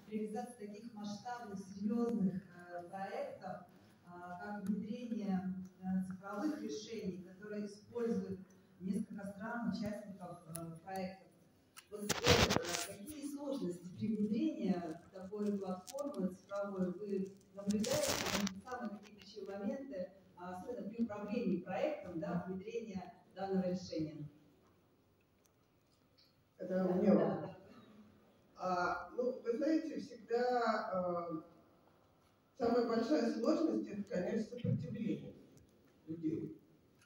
реализации таких масштабных, серьезных проектов, как внедрение цифровых решений, которые используют несколько стран, участников проекта. Вот какие сложности при внедрении такой платформы цифровой вы наблюдаете, самые такие ключевые моменты, особенно при управлении проектом, да, внедрения данного решения? Это у меня. Ну, вы знаете, всегда самая большая сложность — это, конечно, сопротивление людей.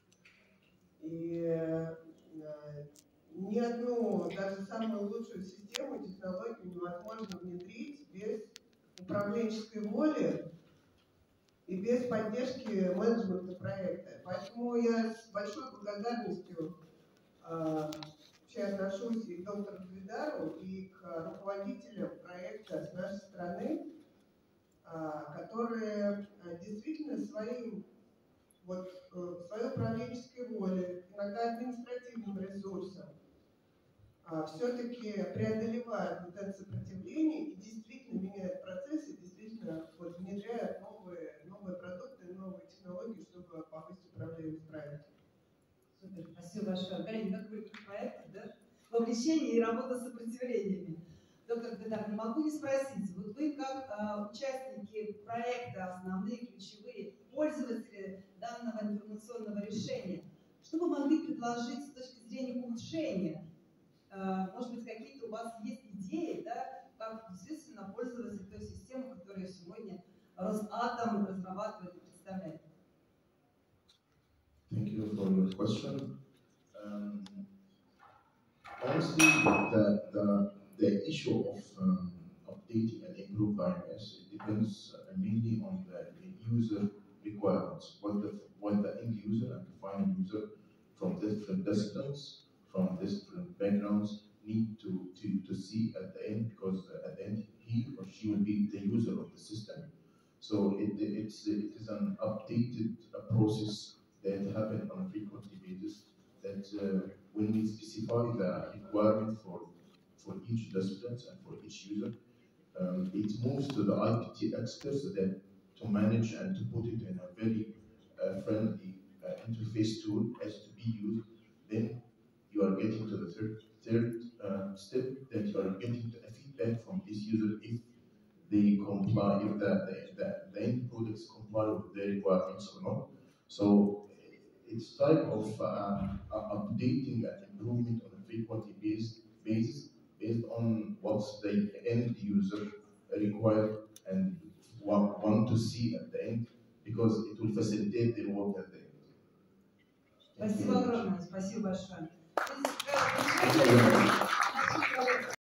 И ни одну, даже самую лучшую систему, технологию невозможно внедрить без управленческой воли и без поддержки менеджмента проекта. Поэтому я с большой благодарностью вообще отношусь и к доктору Гвидару, и к руководителям проекта с нашей стороны, которые действительно своей управленческой волей, иногда административным ресурсом, все-таки преодолевают вот это сопротивление и действительно меняют процессы, действительно внедряют новые продукты, новые технологии, чтобы повысить управляемость проекта. Супер, спасибо большое. Коллеги, как вы проект, да? Вовлечение и работа с сопротивлениями. Доктор Гвидар, не могу не спросить, вот вы как участники проекта, основные, ключевые пользователи данного информационного решения, что вы могли предложить с точки зрения улучшения? Может быть, какие-то у вас есть идеи, да, как действительно пользоваться той системой, которую сегодня Росатом разрабатывает и представляет? Thank you for your question. Honestly, the issue of updating and improve IMS, it depends mainly on the user requirements. What the end user and the final user from different disciplines, from different backgrounds need to see at the end, because at the end he or she will be the user of the system. So it is an updated process that happen on a frequent basis, that when we specify the requirement for each discipline and for each user, it moves to the IPT experts that to manage and to put it in a very friendly interface tool as to be used. Then you are getting to the third step, that you are getting a feedback from this user if they comply, if the end products comply with the requirements or not. So it's type of updating and improvement on a frequently basis based on what's the end user require and want to see at the end, because it will facilitate their work at the end. Спасибо огромное, спасибо большое.